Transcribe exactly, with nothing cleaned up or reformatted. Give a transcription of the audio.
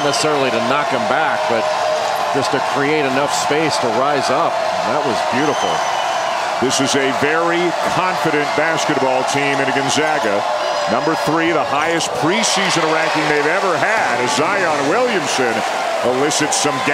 necessarily to knock him back, but just to create enough space to rise up. That was beautiful. This is a very confident basketball team in Gonzaga. Number three, the highest preseason ranking they've ever had, as Zion Williamson elicits some